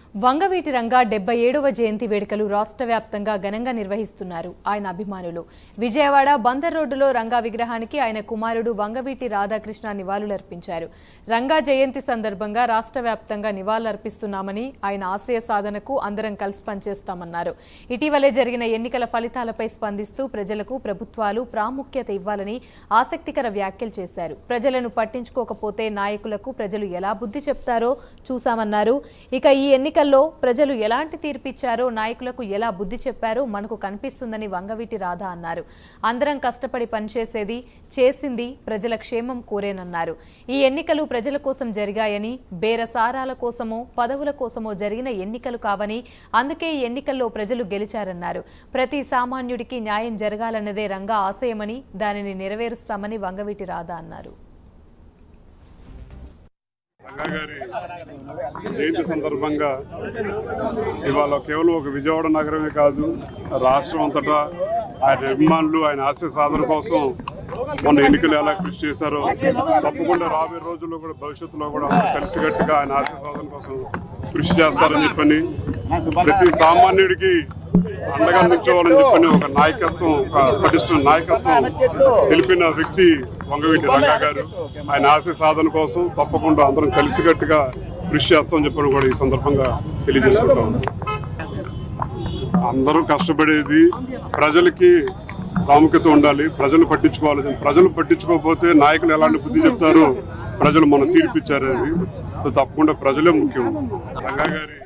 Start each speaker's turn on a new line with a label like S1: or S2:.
S1: వంగవీటి రంగా 77వ జయంతి వేడుకలు రాష్ట్ర వ్యాప్తంగా ఘనంగా నిర్వహిస్తున్నారు ఆయన అభిమానులు. విజయవాడ బందర్ రోడ్డులో రంగా విగ్రహానికి ఆయన కుమారుడు వంగవీటి రాధాకృష్ణ నివాళులర్పించారు. రంగా జయంతి సందర్భంగా రాష్ట్ర వ్యాప్తంగా నివాళులర్పిస్తున్నామని, ఆయన ఆశయ సాధనకు అందరం కలిసి పనిచేస్తామన్నారు. ఇటీవలే జరిగిన ఎన్నికల ఫలితాలపై స్పందిస్తూ ప్రజలకు ప్రభుత్వాలు ప్రాముఖ్యత ఇవ్వాలని ఆసక్తికర వ్యాఖ్యలు చేశారు. ప్రజలను పట్టించుకోకపోతే నాయకులకు ప్రజలు ఎలా బుద్ధి చెప్తారో చూసామన్నారు. ఇక ఈ ఎన్నికల్లో ప్రజలు ఎలాంటి తీర్పిచ్చారో, నాయకులకు ఎలా బుద్ధి చెప్పారో మనకు కనిపిస్తుందని వంగవీటి రాధ అన్నారు. అందరం కష్టపడి పనిచేసేది, చేసింది ప్రజల క్షేమం కోరేనన్నారు. ఈ ఎన్నికలు ప్రజల కోసం జరిగాయని, బేరసారాల కోసమో పదవుల కోసమో జరిగిన ఎన్నికలు కావని, అందుకే ఈ ఎన్నికల్లో ప్రజలు గెలిచారన్నారు. ప్రతి సామాన్యుడికి న్యాయం జరగాలన్నదే రంగా ఆశయమని, దానిని నెరవేరుస్తామని వంగవీటి రాధ అన్నారు.
S2: రంగా గారి జయంతి సందర్భంగా ఇవాళ కేవలం ఒక విజయవాడ నగరమే కాదు, రాష్ట్రం అంతటా ఆయన అభిమానులు ఆయన ఆశయ సాధన కోసం మొన్న ఎన్నికలు ఎలా కృషి చేశారో తప్పకుండా రాబోయే రోజుల్లో కూడా భవిష్యత్తులో కూడా కలిసికట్టుగా ఆయన ఆశయ సాధన కోసం కృషి చేస్తారని చెప్పని, ప్రతి సామాన్యుడికి అండగా నిల్చోవాలని చెప్పని ఒక నాయకత్వం, ఒక పటిష్ట నాయకత్వం తెలిపిన వ్యక్తి వంగవీటి రంగా గారు. ఆయన ఆశయ సాధన కోసం తప్పకుండా అందరం కలిసికట్టుగా కృషి చేస్తామని చెప్పని కూడా ఈ సందర్భంగా తెలియజేసుకుంటాం. అందరూ కష్టపడేది ప్రజలకి ప్రాముఖ్యత ఉండాలి, ప్రజలు పట్టించుకోవాలి. ప్రజలు పట్టించుకోకపోతే నాయకులు ఎలాంటి బుద్ధి చెప్తారో ప్రజలు మనం తీర్పిచ్చారు. అది తప్పకుండా ప్రజలే ముఖ్యం. రంగా గారి